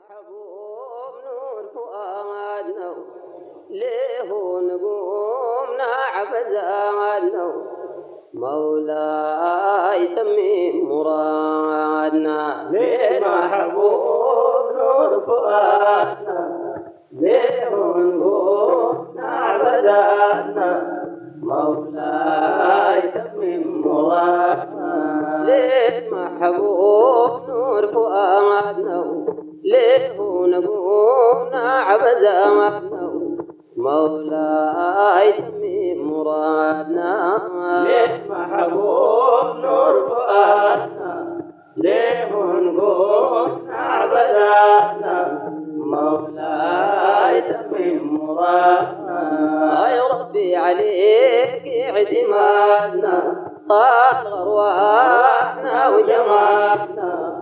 محبوب نور فؤادنا ليه نقوم نعبد زادنا مولاي تمم مرادنا ليه محبوب نور فؤادنا ليه نقوم نعبد زادنا مولاي تمم مرادنا ليه محبوب نور فؤادنا ليه نقوم نعبد زادنا مولاي تمم مرادنا ليه محبوب نور فؤادنا ليه نقوم نعبد زادنا مولاي تمم مرادنا يا ربي عليك اعتمادنا طال غرواحنا وجمالنا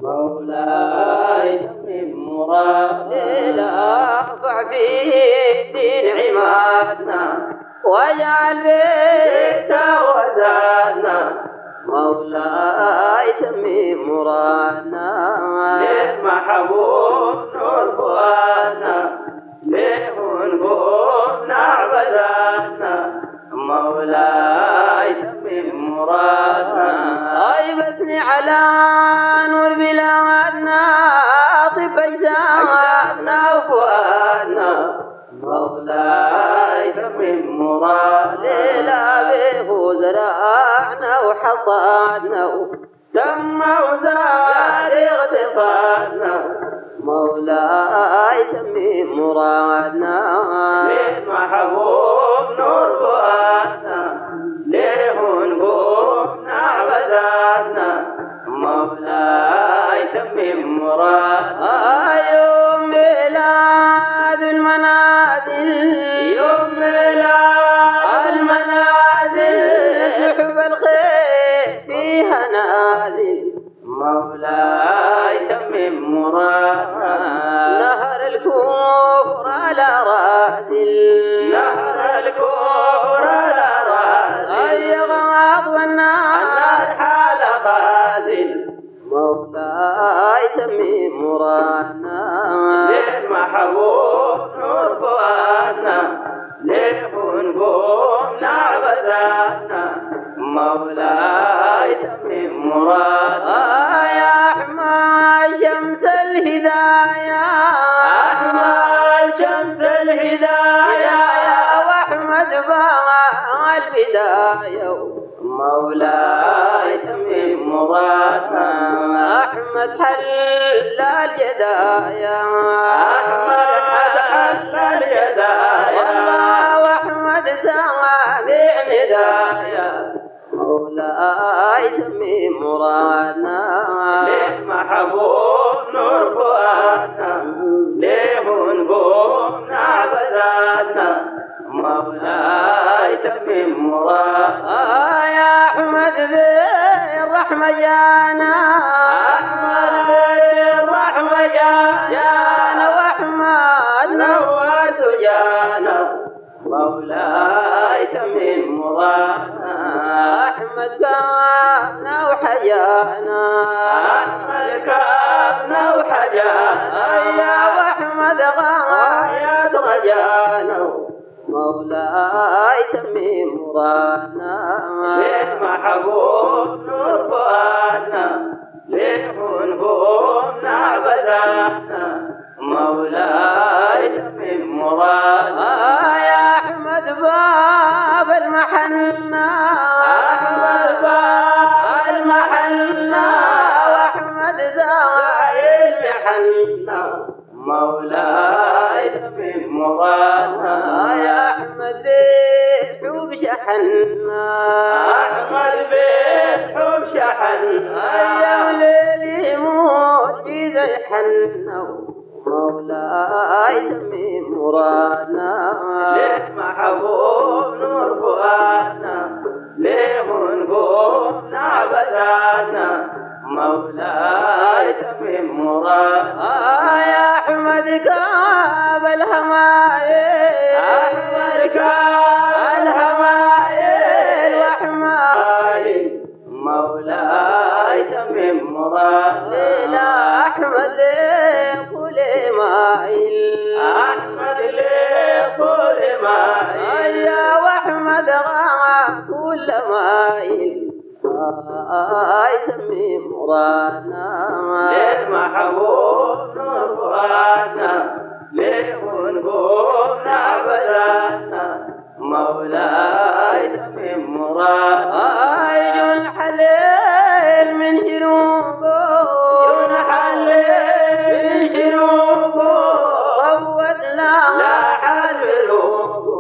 مولاي تمم مرادنا لا ارفع فيه دين عمادنا واجعل بيته وزادنا مولاي تمم مرادنا ليه محبوب نور فؤادنا ليه نقوم نعبد زادنا مولاي تمم مرادنا بسني على نور بلادنا طب اجسامنا وفؤادنا مولاي تمم مرادنا ليلة به زرعنا وحصادنا تم وزاد اغتصادنا مولاي تمم مرادنا ليه محبوب نور فؤادنا ليه نقوم نعبد زادنا مولاي تمم مرادنا يوم ميلاد المنازل يوم ميلاد المنازل سحب الخير فيها نازل مولاي تمم مرادنا نهر الكفر على راسل نهر الكفر على راسي غاض والنار النار حال خازل مولاي تمم مرادنا ليه محبوب نور فؤادنا ليه نقوم نعبد زادنا مولاي تمم مرادنا يا أحمد شمس الهداية أحمد شمس الهداية وأحمد باع البداية مولاي تمم مرادنا أحمد حل الجدايا أحمد حل الجدايا وأحمد سامع ندايا مولاي تمم مرادنا ليه محبوب نور فؤادنا ليه نقوم نعبد زادنا مولاي تمم مرادنا يا أحمد بالرحمة جانا أحمد بالرحمة جانا وأحمد نورت جانا مولاي تمم مرادنا أحمد كان وحيانا أحمد كابنا وحجانا يا وأحمد غاية رجانا مولاي تمم مرادنا ليه محبوب نور فؤادنا ليه نقوم نعبد زادنا مولاي تمم مرادنا يا أحمد باب المحنة أحمد باب المحنة وأحمد زايد المحنة مولاي تمم مرادنا يا أحمد بالحب شحنا أحمد بالحب شحنا يا ليلي موت جيزة يحنوا مولاي تمم مرادنا ليه محبوب نور فؤادنا ليه نقوم نعبد زادنا مولاي تمم مرادنا يا أحمد كاب الهمايل أحمد كاب الهمايل وأحمد مولاي تمم مرادنا لا أحمد ليه قول مايل أحمد لطول مايل يا واحمد رام كل مايل تمي مرادنا للمحبوب نور فؤادنا ليه نقومنا بداتنا مولاي تمم مرادنا جن حليل من شروقه جن حليل من شروقه ضوت لها لاح البلوغ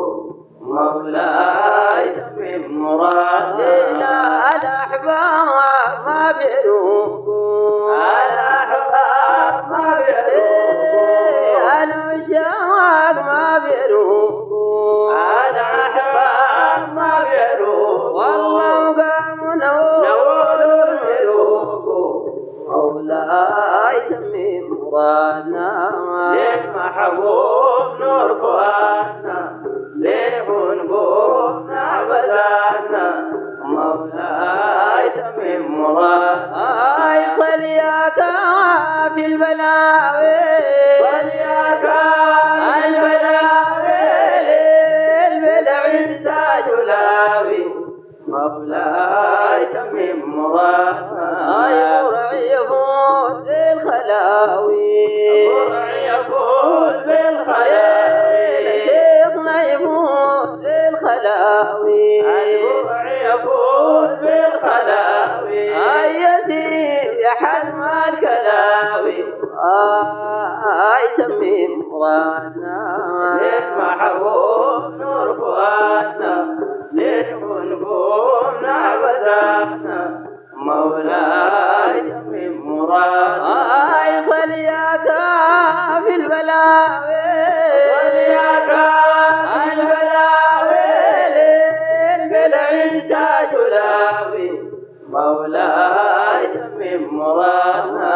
مولاي تمم مرادنا لا الأحباب ما بيروقوا الأحباب ما بيروقوا المشاق ما بيروقوا الأحباب ما بيروقوا والله قام نور الملوك مولاي تمي مرادنا للمحبوب نور فؤادنا ليه نقومنا بداتنا مولاي تمم مرادنا صل يا كافي البلاوي صل يا كافي البلاوي للبلعيد تاج لاوي مولاي تمم مرادنا برع يفوت الخلاوي برع يفوز بالخلاوي شيخنا يفوت الخلاوي البرع يفوز بالخلاوي يتيم يا حزم الكلاوي تميم مرادنا للمحبوب نور فؤادنا ليه نقومنا بداتنا مولاي تمم مرادنا صل يا كافي البلاوي صل يا كافي البلاوي للبلعيد تاج لاوي مولاي تمم مرادنا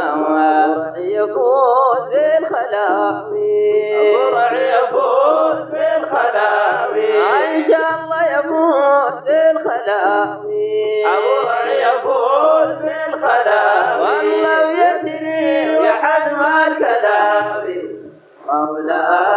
يفوت بالخلاوي برع يفوز بالخلاوي إن شاء الله يفوت بالخلاوي برع يفوز بالخلاوي والله يسري يا حزم الكلاوي مولاي